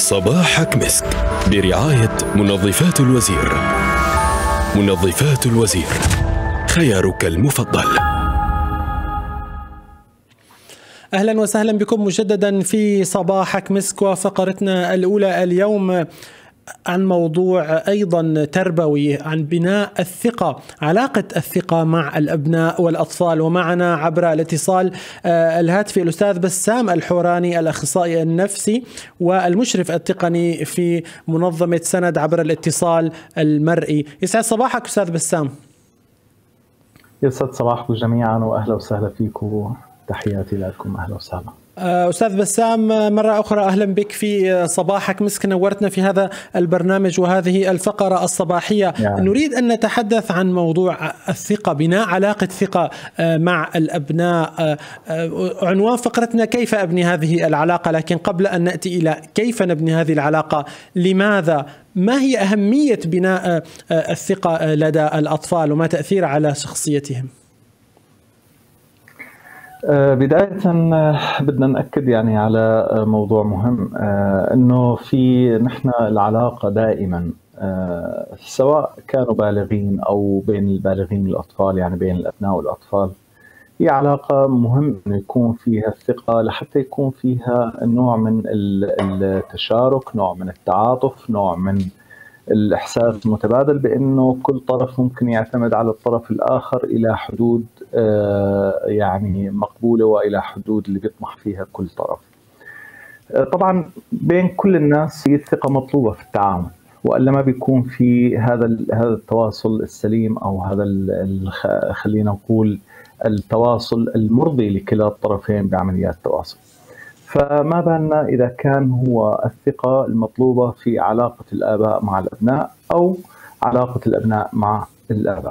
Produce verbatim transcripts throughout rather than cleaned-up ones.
صباحك مسك برعاية منظفات الوزير. منظفات الوزير، خيارك المفضل. أهلا وسهلا بكم مجددا في صباحك مسك، وفقرتنا الأولى اليوم عن موضوع أيضا تربوي، عن بناء الثقة، علاقة الثقة مع الأبناء والأطفال. ومعنا عبر الاتصال الهاتفي الأستاذ بسام الحوراني، الأخصائي النفسي والمشرف التقني في منظمة سند عبر الاتصال المرئي. يسعد صباحك أستاذ بسام. يسعد صباحكم جميعا وأهلا وسهلا فيكم، تحياتي لكم، أهلا وسهلا. أستاذ بسام، مرة أخرى أهلا بك في صباحك مسك، نورتنا في هذا البرنامج وهذه الفقرة الصباحية. يعني. نريد أن نتحدث عن موضوع الثقة، بناء علاقة ثقة مع الأبناء. عنوان فقرتنا كيف أبني هذه العلاقة، لكن قبل أن نأتي إلى كيف نبني هذه العلاقة، لماذا؟ ما هي أهمية بناء الثقة لدى الأطفال وما تأثير على شخصيتهم؟ بداية بدنا نأكد يعني على موضوع مهم، أنه في نحن العلاقة دائما سواء كانوا بالغين أو بين البالغين والأطفال، يعني بين الأبناء والأطفال، هي علاقة مهم أن يكون فيها الثقة لحتى يكون فيها نوع من التشارك، نوع من التعاطف، نوع من الإحساس المتبادل بأنه كل طرف ممكن يعتمد على الطرف الآخر إلى حدود يعني مقبولة وإلى حدود اللي بيطمح فيها كل طرف. طبعا بين كل الناس هي الثقة مطلوبة في التعامل، وإلا ما بيكون في هذا هذا التواصل السليم أو هذا خلينا نقول التواصل المرضي لكلا الطرفين بعمليات التواصل. فما بالنا إذا كان هو الثقة المطلوبة في علاقة الآباء مع الأبناء أو علاقة الأبناء مع الآباء.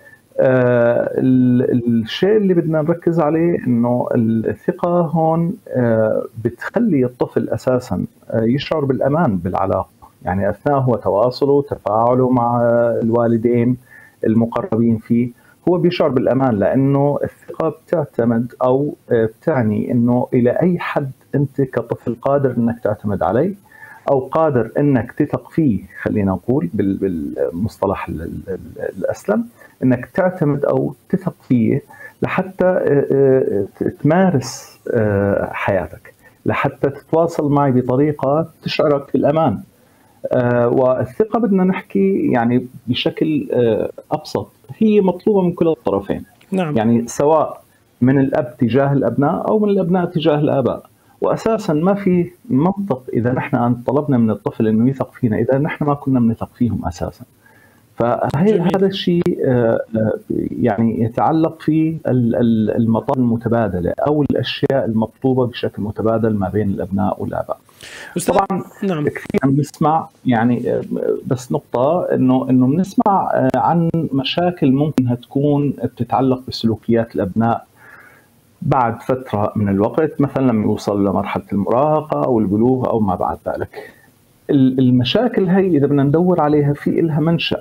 آه الشيء اللي بدنا نركز عليه إنه الثقة هون آه بتخلي الطفل أساساً آه يشعر بالأمان بالعلاقة، يعني أثناء هو تواصله وتفاعله مع الوالدين المقربين فيه هو بيشعر بالأمان، لأنه الثقة بتعتمد أو بتعني أنه إلى أي حد أنت كطفل قادر أنك تعتمد عليه أو قادر أنك تثق فيه، خلينا نقول بالمصطلح الأسلم، أنك تعتمد أو تثق فيه لحتى تمارس حياتك، لحتى تتواصل معي بطريقة تشعرك بالأمان. والثقة بدنا نحكي يعني بشكل أبسط هي مطلوبة من كل الطرفين. نعم. يعني سواء من الأب تجاه الأبناء أو من الأبناء تجاه الآباء. وأساسا ما في منطق إذا نحن طلبنا من الطفل أنه يثق فينا إذا نحن ما كنا بنثق فيهم أساسا. فهي هذا الشيء يعني يتعلق في المطالب المتبادلة أو الأشياء المطلوبة بشكل متبادل ما بين الأبناء والآباء. طبعا نعم. كثير بنسمع يعني بس نقطة انه انه بنسمع عن مشاكل ممكن تكون بتتعلق بسلوكيات الابناء بعد فترة من الوقت، مثلا لما يوصل لمرحلة المراهقة او البلوغ او ما بعد ذلك. المشاكل هي اذا بدنا ندور عليها في لها منشأ،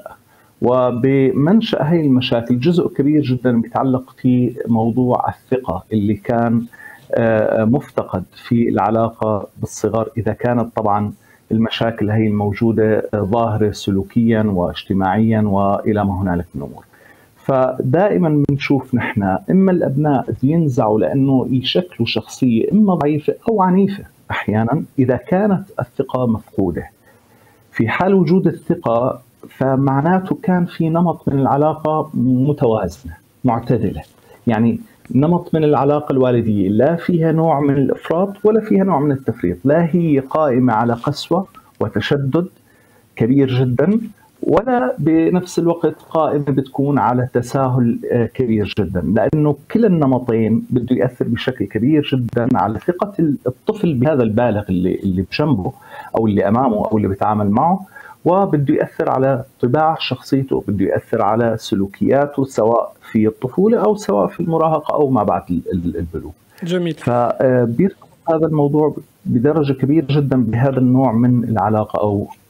وبمنشأ هي المشاكل جزء كبير جدا بيتعلق في موضوع الثقة اللي كان مفتقد في العلاقة بالصغر، إذا كانت طبعا المشاكل هي الموجودة ظاهرة سلوكيا واجتماعيا وإلى ما هنالك من أمور. فدائما بنشوف نحن إما الأبناء ينزعوا لأنه يشكلوا شخصية إما ضعيفة أو عنيفة أحيانا إذا كانت الثقة مفقودة. في حال وجود الثقة فمعناته كان في نمط من العلاقة متوازنة معتدلة، يعني نمط من العلاقة الوالدية لا فيها نوع من الإفراط ولا فيها نوع من التفريط، لا هي قائمة على قسوة وتشدد كبير جدا ولا بنفس الوقت قائمة بتكون على تساهل كبير جدا، لأنه كلا النمطين بده يأثر بشكل كبير جدا على ثقة الطفل بهذا البالغ اللي اللي بجنبه أو اللي أمامه أو اللي بيتعامل معه، وبده يأثر على طباع شخصيته، بده يأثر على سلوكياته سواء في الطفولة أو سواء في المراهقة أو ما بعد البلوغ. جميل. فبيرتبط هذا الموضوع بدرجة كبيرة جدا بهذا النوع من العلاقة أو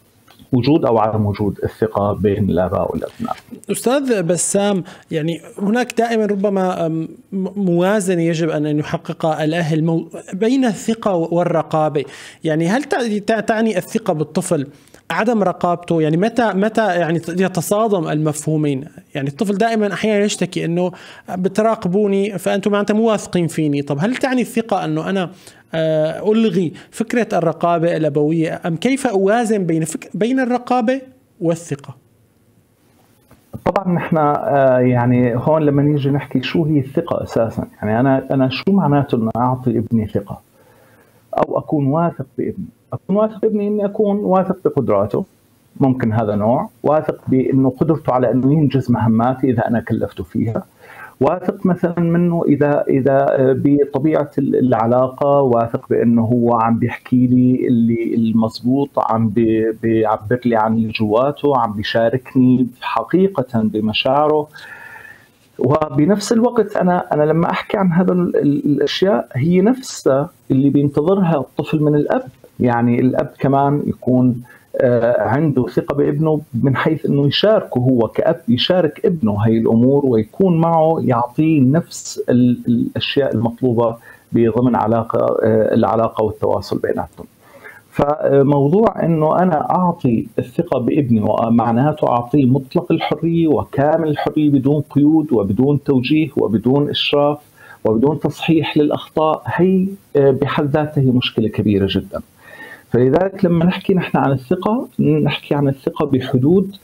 وجود أو عدم وجود الثقة بين الآباء والأبناء. أستاذ بسام، يعني هناك دائما ربما موازنة يجب أن يحققها الأهل بين الثقة والرقابة. يعني هل تعني الثقة بالطفل عدم رقابته؟ يعني متى متى يعني يتصادم المفهومين؟ يعني الطفل دائما أحيانا يشتكي إنه بتراقبوني فأنتم معناتها مو واثقين فيني. طب هل تعني الثقة إنه أنا ألغي فكرة الرقابة الأبوية، أم كيف أوازن بين فك... بين الرقابة والثقة؟ طبعا نحن يعني هون لما نيجي نحكي شو هي الثقة أساسا، يعني أنا أنا شو معناته إنه أعطي ابني ثقة أو أكون واثق بابني؟ أكون واثق بابني إني أكون واثق بقدراته، ممكن هذا نوع، واثق بإنه قدرته على إنه ينجز مهماتي إذا أنا كلفته فيها، واثق مثلا منه اذا اذا بطبيعه العلاقه، واثق بانه هو عم بيحكي لي اللي المضبوط، عم بيعبر لي عن اللي جواته، عم بيشاركني حقيقه بمشاعره. وبنفس الوقت انا انا لما احكي عن هذا الاشياء هي نفسها اللي بينتظرها الطفل من الاب. يعني الاب كمان يكون عنده ثقة بابنه من حيث أنه يشاركه هو كأب، يشارك ابنه هاي الأمور ويكون معه، يعطيه نفس الأشياء المطلوبة بضمن علاقة العلاقة والتواصل بيناتهم. فموضوع أنه أنا أعطي الثقة بابني ومعناته أعطيه مطلق الحرية وكامل الحرية بدون قيود وبدون توجيه وبدون إشراف وبدون تصحيح للأخطاء، هي بحد ذاتها هي مشكلة كبيرة جدا. فلذلك لما نحكي نحن عن الثقة نحكي عن الثقة بحدود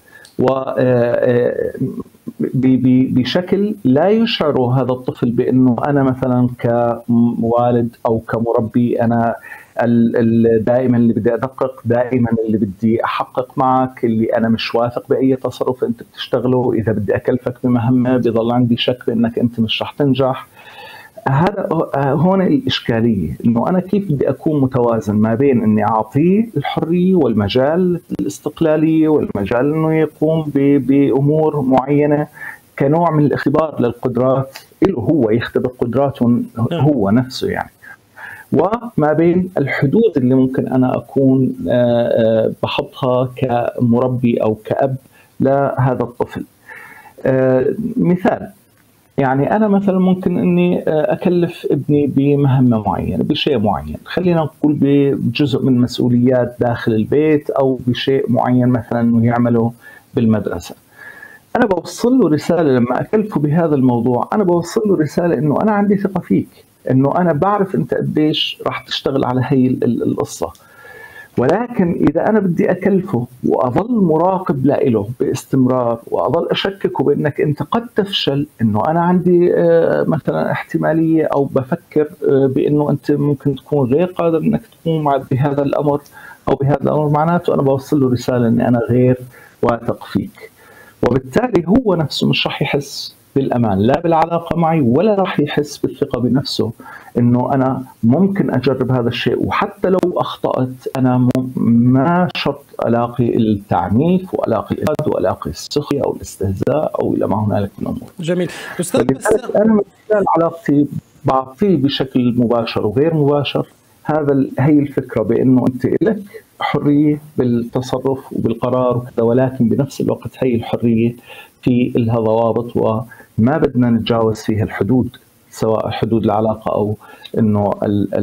وبشكل لا يشعر هذا الطفل بأنه أنا مثلا كوالد أو كمربي أنا دائما اللي بدي أدقق، دائما اللي بدي أحقق معك، اللي أنا مش واثق بأي تصرف أنت بتشتغله، إذا بدي أكلفك بمهمة بيضل عندي شك بأنك أنت مش رح تنجح. هذا هون الإشكالية، إنه أنا كيف بدي أكون متوازن ما بين إني أعطيه الحرية والمجال الاستقلالية والمجال إنه يقوم بأمور معينة كنوع من الاختبار للقدرات، هو يختبر قدراته هو نفسه يعني، وما بين الحدود اللي ممكن أنا أكون بحطها كمربي أو كأب لهذا الطفل. مثال، يعني أنا مثلا ممكن إني أكلف ابني بمهمة معينة بشيء معين، خلينا نقول بجزء من مسؤوليات داخل البيت أو بشيء معين مثلا إنه يعمله بالمدرسة. أنا بوصل له رسالة لما أكلفه بهذا الموضوع، أنا بوصل له رسالة إنه أنا عندي ثقة فيك، إنه أنا بعرف أنت قديش راح تشتغل على هي القصة. ولكن إذا أنا بدي أكلفه وأظل مراقب له باستمرار وأظل أشككه بأنك أنت قد تفشل، إنه أنا عندي مثلا احتمالية أو بفكر بأنه أنت ممكن تكون غير قادر أنك تقوم بهذا الأمر أو بهذا الأمر، معناته أنا بوصل له رسالة أني أنا غير واثق فيك، وبالتالي هو نفسه مش رح يحس بالأمان لا بالعلاقة معي ولا راح يحس بالثقة بنفسه إنه أنا ممكن أجرب هذا الشيء، وحتى لو أخطأت أنا ما شرط ألاقي التعنيف وألاقي الإجهاد وألاقي السخرية أو الاستهزاء أو إلى ما هنالك من أمور. جميل أستاذ، بس أنا من خلال علاقتي بعطيه بشكل مباشر وغير مباشر هذا هي الفكرة بأنه أنت لك حرية بالتصرف وبالقرار وكذا، ولكن بنفس الوقت هي الحرية في لها ضوابط وما بدنا نتجاوز فيها الحدود، سواء حدود العلاقة أو إنه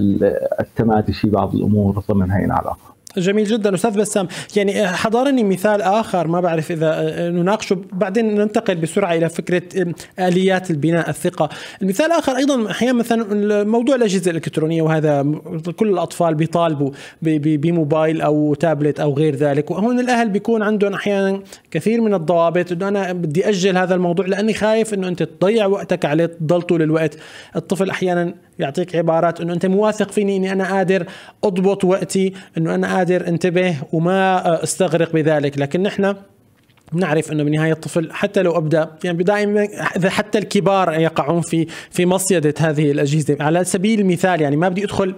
التمادي في بعض الأمور ضمن هاي العلاقة. جميل جدا أستاذ بسام. يعني حضرني مثال آخر ما بعرف إذا نناقشه بعدين ننتقل بسرعة إلى فكرة آليات البناء الثقة. المثال الآخر أيضا أحيانا مثلا موضوع الأجهزة الإلكترونية، وهذا كل الأطفال بيطالبوا بموبايل أو تابلت أو غير ذلك، وهون الأهل بيكون عندهم أحيانا كثير من الضوابط إنه أنا بدي أجل هذا الموضوع لأني خايف إنه أنت تضيع وقتك عليه، تضل طول الوقت. الطفل أحيانا يعطيك عبارات إنه أنت مواثق فيني إني أنا قادر أضبط وقتي، إنه أنا قادر انتبه وما استغرق بذلك. لكن نحن نعرف انه بالنهايه الطفل حتى لو ابدا يعني دائما حتى الكبار يقعون في في مصيده هذه الاجهزه. على سبيل المثال يعني ما بدي ادخل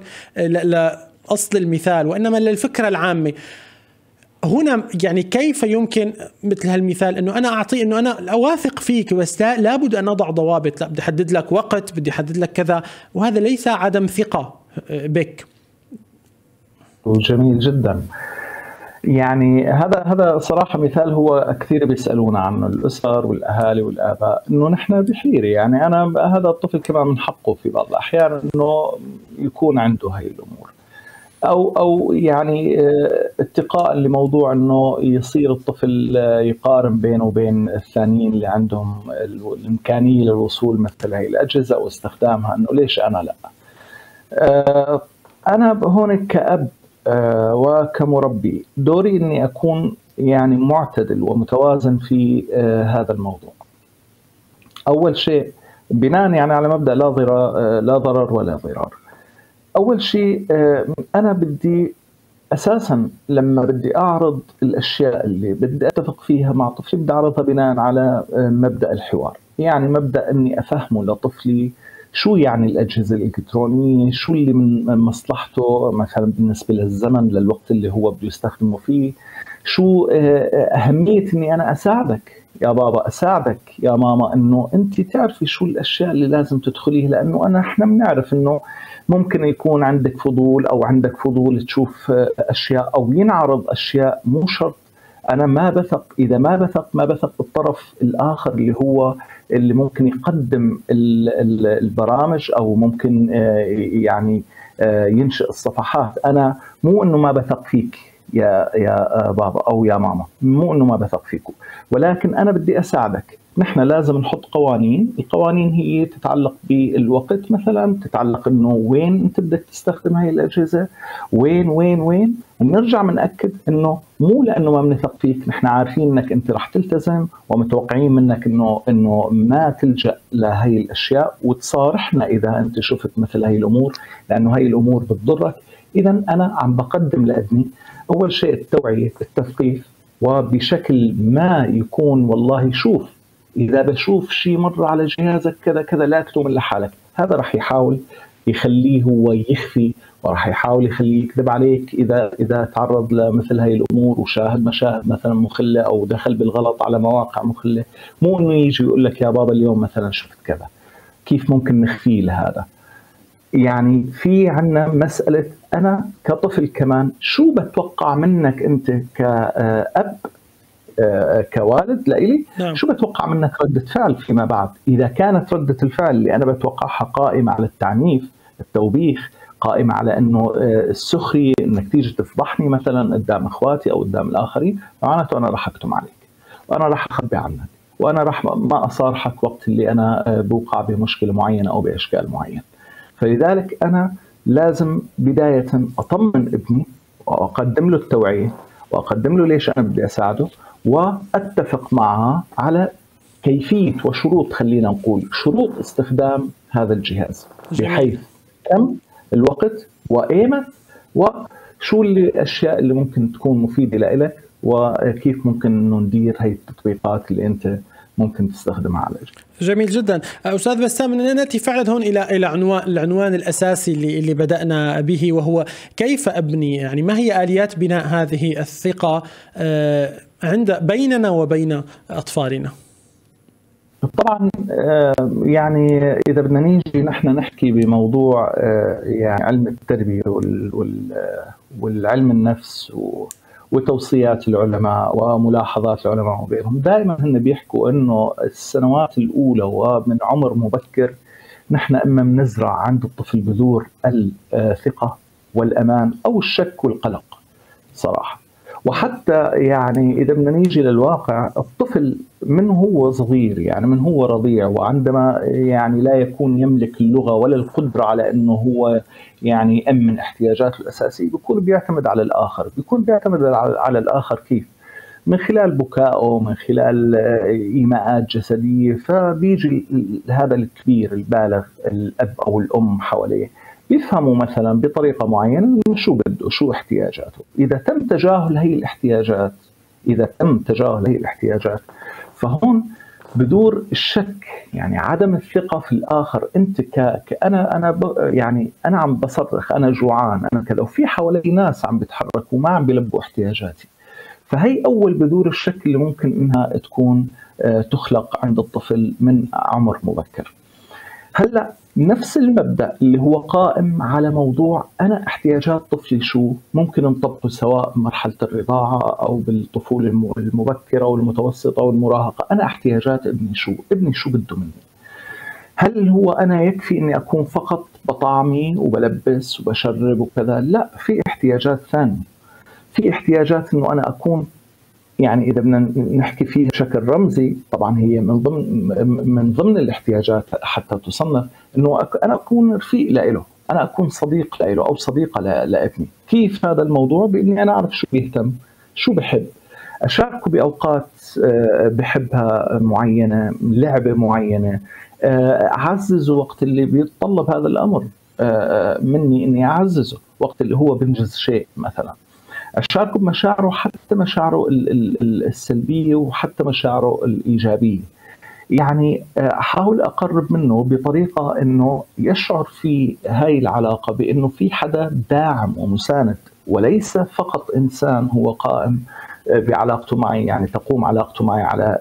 لاصل المثال وانما للفكره العامه. هنا يعني كيف يمكن مثل هالمثال انه انا اعطيه انه انا واثق فيك بس لا لابد ان اضع ضوابط، لا بدي احدد لك وقت، بدي احدد لك كذا، وهذا ليس عدم ثقه بك. جميل جدا. يعني هذا هذا صراحه مثال هو كثير بيسالونا عنه الاسر والاهالي والاباء، انه نحن بحيره. يعني انا هذا الطفل كمان من حقه في بعض الاحيان انه يكون عنده هاي الامور، او او يعني اتقاء لموضوع انه يصير الطفل يقارن بينه وبين الثانيين اللي عندهم الامكانيه للوصول مثل هاي الاجهزه واستخدامها، انه ليش انا لا. انا هون كأب وكمربي دوري اني اكون يعني معتدل ومتوازن في هذا الموضوع. اول شيء بناء يعني على مبدأ لا ضرر لا ضرر ولا ضرار. اول شيء انا بدي اساسا لما بدي اعرض الاشياء اللي بدي اتفق فيها مع طفلي بدي اعرضها بناء على مبدأ الحوار. يعني مبدأ اني افهمه لطفلي شو يعني الأجهزة الإلكترونية، شو اللي من مصلحته مثلا بالنسبة للزمن للوقت اللي هو بده يستخدمه فيه، شو أهمية إني أنا أساعدك يا بابا، أساعدك يا ماما إنه أنت تعرفي شو الأشياء اللي لازم تدخليها، لأنه أنا إحنا بنعرف إنه ممكن يكون عندك فضول أو عندك فضول تشوف أشياء أو ينعرض أشياء مو شرط. أنا ما بثق، إذا ما بثق ما بثق بالطرف الآخر اللي هو اللي ممكن يقدم البرامج أو ممكن يعني ينشئ الصفحات. أنا مو إنه ما بثق فيك يا يا بابا أو يا ماما، مو إنه ما بثق فيكم، ولكن أنا بدي أساعدك. نحن لازم نحط قوانين، القوانين هي تتعلق بالوقت مثلا، تتعلق انه وين انت بدك تستخدم هاي الاجهزه، وين وين وين ونرجع بنأكد انه مو لانه ما بنثق فيك، نحن عارفين انك انت رح تلتزم ومتوقعين منك انه انه ما تلجأ لهي الاشياء، وتصارحنا اذا انت شفت مثل هاي الامور، لانه هاي الامور بتضرك. اذا انا عم بقدم لابني اول شيء التوعيه، التثقيف، وبشكل ما يكون والله شوف إذا بشوف شيء مر على جهازك كذا كذا لا تلوم إلا حالك. هذا رح يحاول يخليه هو يخفي، ورح يحاول يخليه يكذب عليك إذا إذا تعرض لمثل هاي الأمور وشاهد مشاهد مثلا مخلة أو دخل بالغلط على مواقع مخلة. مو إنه يجي يقول لك يا بابا اليوم مثلا شفت كذا، كيف ممكن نخفيه لهذا؟ يعني في عنا مسألة أنا كطفل كمان شو بتوقع منك أنت كأب كوالد لإلي، نعم. شو بتوقع منك ردة فعل فيما بعد؟ إذا كانت ردة الفعل اللي أنا بتوقعها قائمة على التعنيف، التوبيخ، قائمة على أنه السخرية، أنك تيجي تفضحني مثلا قدام أخواتي أو قدام الآخرين، معناته أنا راح أكتم عليك وأنا راح أخبي عنك وأنا راح ما أصارحك وقت اللي أنا بوقع بمشكلة معينة أو بإشكال معين. فلذلك أنا لازم بداية أطمن ابني وأقدم له التوعية وأقدم له ليش أنا بدي أساعده، وأتفق معها على كيفية وشروط، خلينا نقول شروط استخدام هذا الجهاز، بحيث كم الوقت وإيمت وشو اللي الأشياء اللي ممكن تكون مفيدة لإلك، وكيف ممكن إنه ندير هاي التطبيقات اللي أنت ممكن تستخدمها على الجهاز. جميل جدا أستاذ بسام. نأتي فعلا هون إلى إلى عنوان العنوان الأساسي اللي اللي بدأنا به، وهو كيف أبني، يعني ما هي آليات بناء هذه الثقة عند بيننا وبين أطفالنا؟ طبعا يعني إذا بدنا نيجي نحن نحكي بموضوع يعني علم التربية والعلم النفس وتوصيات العلماء وملاحظات العلماء وغيرهم، دائما هن بيحكوا انه السنوات الاولى ومن عمر مبكر نحن اما بنزرع عند الطفل بذور الثقة والامان او الشك والقلق صراحة. وحتى يعني إذا بدنا نيجي للواقع، الطفل من هو صغير، يعني من هو رضيع وعندما يعني لا يكون يملك اللغة ولا القدرة على أنه هو يعني يأمن احتياجاته الأساسية، بيكون بيعتمد على الآخر. بيكون بيعتمد على الآخر كيف؟ من خلال بكائه، من خلال إيماءات جسدية. فبيجي هذا الكبير البالغ الأب أو الأم حواليه يفهموا مثلا بطريقة معينة شو بده، شو احتياجاته. إذا تم تجاهل هي الاحتياجات إذا تم تجاهل هي الاحتياجات فهون بدور الشك، يعني عدم الثقة في الآخر. أنت ك... كأنا أنا ب... يعني أنا عم بصرخ، أنا جوعان، أنا كذا، وفي حوالي ناس عم بيتحركوا وما عم بيلبوا احتياجاتي. فهي أول بذور الشك اللي ممكن إنها تكون تخلق عند الطفل من عمر مبكر. هلا نفس المبدأ اللي هو قائم على موضوع أنا احتياجات طفلي شو ممكن نطبقه سواء بمرحلة الرضاعة أو بالطفولة المبكرة والمتوسطة والمراهقة. أنا احتياجات ابني شو، ابني شو بده مني. هل هو أنا يكفي أني أكون فقط بطعمي وبلبس وبشرب وكذا؟ لا، في احتياجات ثانية. في احتياجات أنه أنا أكون، يعني إذا بدنا نحكي فيها بشكل رمزي، طبعا هي من ضمن من ضمن الاحتياجات حتى تصنف، إنه أنا أكون رفيق له، أنا أكون صديق له أو صديقة لابني. كيف هذا الموضوع؟ بإني أنا أعرف شو بيهتم، شو بحب، أشاركه بأوقات بحبها معينة، لعبة معينة، أعززه وقت اللي بيتطلب هذا الأمر مني، إني أعززه وقت اللي هو بنجز شيء مثلا. أشاركه بمشاعره، حتى مشاعره السلبية وحتى مشاعره الإيجابية. يعني أحاول أقرب منه بطريقة أنه يشعر في هاي العلاقة بأنه في حدا داعم ومساند، وليس فقط إنسان هو قائم بعلاقته معي، يعني تقوم علاقته معي على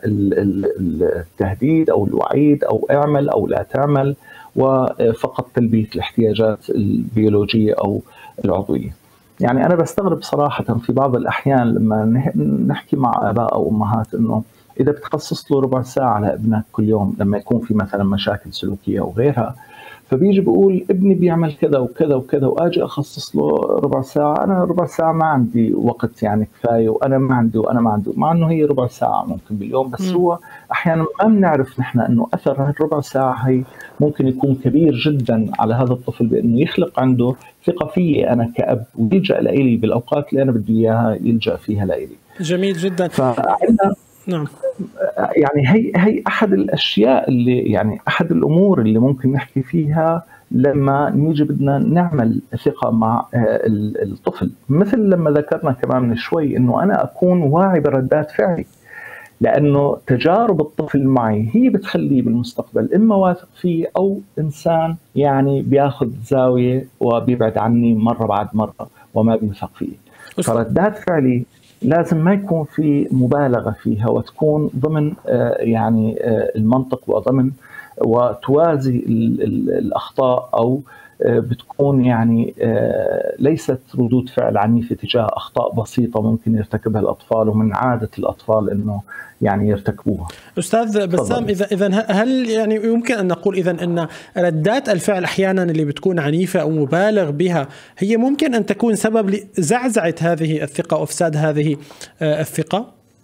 التهديد أو الوعيد أو اعمل أو لا تعمل، وفقط تلبية الاحتياجات البيولوجية أو العضوية. يعني أنا بستغرب صراحة في بعض الأحيان لما نحكي مع آباء أو أمهات إنه إذا بتخصص له ربع ساعة لابنك كل يوم لما يكون في مثلا مشاكل سلوكية أو غيرها، فبيجي بقول ابني بيعمل كذا وكذا وكذا وأجي أخصص له ربع ساعة، أنا ربع ساعة ما عندي وقت يعني كفاية، وأنا ما عندي وأنا ما عندي، مع إنه هي ربع ساعة ممكن باليوم، بس م. هو أحيانا ما بنعرف نحن إنه أثر هالربع ساعة هي ممكن يكون كبير جدا على هذا الطفل، بأنه يخلق عنده ثقة فيي أنا كأب، ويلجأ لإلي بالأوقات اللي أنا بدي إياها يلجأ فيها لإلي. جميل جدا. فعندنا نعم، يعني هي هي أحد الأشياء اللي يعني أحد الأمور اللي ممكن نحكي فيها لما نيجي بدنا نعمل ثقة مع الطفل، مثل لما ذكرنا كمان من شوي إنه أنا أكون واعي بردات فعلي، لأنه تجارب الطفل معي هي بتخليه بالمستقبل إما واثق فيه أو إنسان يعني بياخذ زاوية وبيبعد عني مرة بعد مرة وما بيوثق فيه. فردات فعلي لازم ما يكون في مبالغة فيها، وتكون ضمن يعني المنطق وضمن وتوازي الأخطاء، أو بتكون يعني ليست ردود فعل عنيفة تجاه أخطاء بسيطة ممكن يرتكبها الأطفال، ومن عادة الأطفال إنه يعني يرتكبوها. أستاذ بسام، إذا إذا هل يعني يمكن أن نقول إذا أن ردات الفعل أحيانا اللي بتكون عنيفة أو مبالغ بها هي ممكن أن تكون سبب لزعزعة هذه الثقة وإفساد هذه الثقة؟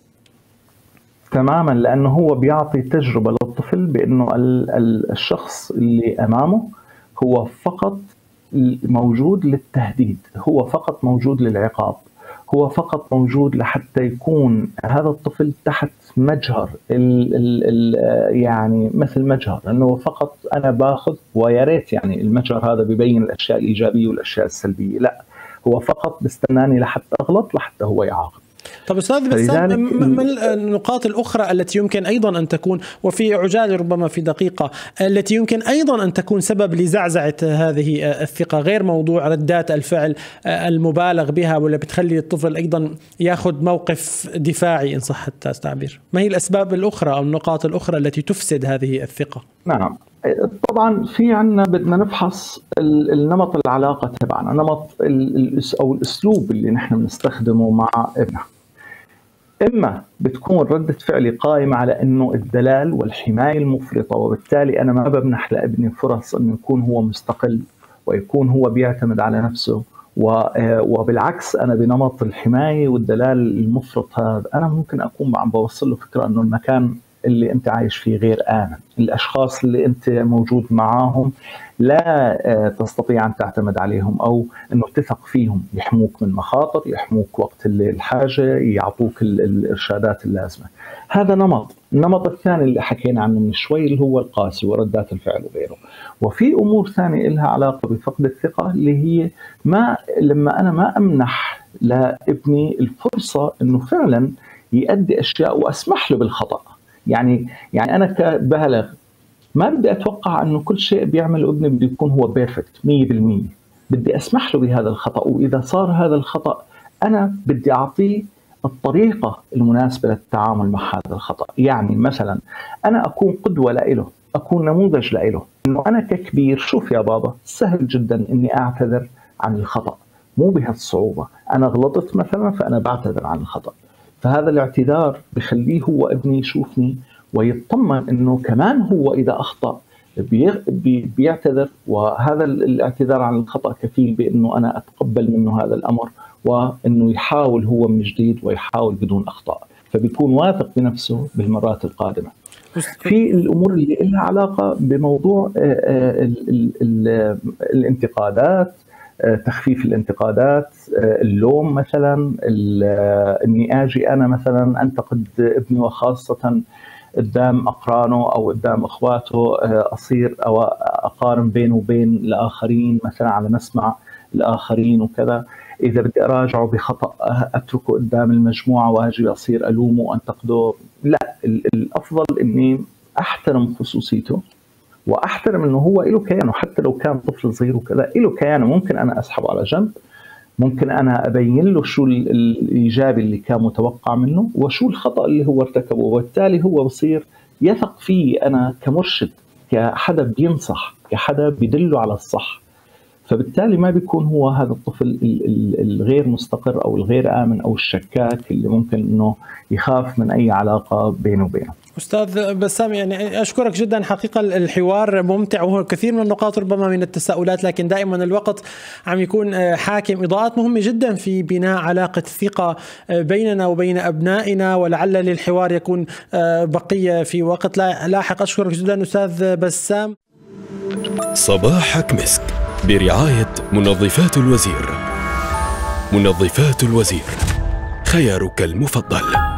تماما، لأنه هو بيعطي تجربة للطفل بأنه الشخص اللي أمامه هو فقط موجود للتهديد، هو فقط موجود للعقاب، هو فقط موجود لحتى يكون هذا الطفل تحت مجهر ال ال ال يعني مثل مجهر انه فقط انا باخذ، ويا ريت يعني المجهر هذا بيبين الاشياء الايجابيه والاشياء السلبيه، لا هو فقط بستناني لحتى اغلط لحتى هو يعاقب. طب أستاذ بسام، ما النقاط الأخرى التي يمكن أيضا أن تكون، وفي عجالة ربما في دقيقة، التي يمكن أيضا أن تكون سبب لزعزعة هذه الثقة غير موضوع ردات الفعل المبالغ بها واللي بتخلي الطفل أيضا يأخذ موقف دفاعي إن صح التعبير؟ ما هي الأسباب الأخرى أو النقاط الأخرى التي تفسد هذه الثقة؟ نعم، طبعا في عنا بدنا نفحص النمط العلاقة تبعنا، نمط أو الأسلوب اللي نحن بنستخدمه مع ابننا. إما بتكون ردة فعلي قائمة على إنه الدلال والحماية المفرطة، وبالتالي أنا ما بمنح لابني فرص إنه يكون هو مستقل ويكون هو بيعتمد على نفسه، وبالعكس أنا بنمط الحماية والدلال المفرط هذا أنا ممكن أكون عم بوصل له فكرة إنه المكان اللي أنت عايش فيه غير آمن، الأشخاص اللي أنت موجود معاهم لا تستطيع أن تعتمد عليهم أو أنه تثق فيهم، يحموك من مخاطر، يحموك وقت الحاجة، يعطوك الإرشادات اللازمة. هذا نمط. النمط الثاني اللي حكينا عنه من شوي اللي هو القاسي وردات الفعل وغيره. وفي أمور ثانية لها علاقة بفقد الثقة، اللي هي ما لما أنا ما أمنح لابني الفرصة أنه فعلا يؤدي أشياء وأسمح له بالخطأ. يعني يعني أنا كبالغ ما بدي أتوقع أنه كل شيء بيعمله ابني بده يكون هو بيرفكت مية بالمية، بدي أسمح له بهذا الخطأ، وإذا صار هذا الخطأ أنا بدي أعطيه الطريقة المناسبة للتعامل مع هذا الخطأ. يعني مثلا أنا أكون قدوة لإله، أكون نموذج لإله، إنه أنا ككبير شوف يا بابا سهل جدا إني أعتذر عن الخطأ، مو بهالصعوبة، أنا غلطت مثلا فأنا بعتذر عن الخطأ. فهذا الاعتذار بخليه هو ابني يشوفني ويطمن إنه كمان هو إذا أخطأ بيعتذر، وهذا الاعتذار عن الخطأ كفيل بأنه أنا أتقبل منه هذا الأمر، وأنه يحاول هو من جديد ويحاول بدون أخطاء، فبيكون واثق بنفسه بالمرات القادمة. في الأمور اللي لها علاقة بموضوع الانتقادات، تخفيف الانتقادات، اللوم مثلا، اني اجي انا مثلا انتقد ابني وخاصة قدام اقرانه او قدام اخواته، اصير او اقارن بينه وبين الاخرين مثلا على مسمع الاخرين وكذا. اذا بدي اراجعه بخطأ اتركه قدام المجموعة واجي اصير الومه وانتقده. لا، الافضل اني احترم خصوصيته واحترم انه هو له كيانه، حتى لو كان طفل صغير وكذا له كيانه. ممكن انا اسحبه على جنب، ممكن انا ابين له شو الايجابي اللي كان متوقع منه وشو الخطأ اللي هو ارتكبه، وبالتالي هو بصير يثق فيه انا كمرشد، كحدا بينصح، كحدا بيدله على الصح. فبالتالي ما بيكون هو هذا الطفل الغير مستقر او الغير امن او الشكاك اللي ممكن انه يخاف من اي علاقه بينه وبينه. أستاذ بسام، يعني أشكرك جدا، حقيقة الحوار ممتع وهو كثير من النقاط ربما من التساؤلات، لكن دائما الوقت عم يكون حاكم. إضاءات مهمة جدا في بناء علاقة ثقة بيننا وبين أبنائنا، ولعل للحوار يكون بقية في وقت لاحق. أشكرك جدا أستاذ بسام. صباحك مسك برعاية منظفات الوزير. منظفات الوزير، خيارك المفضل.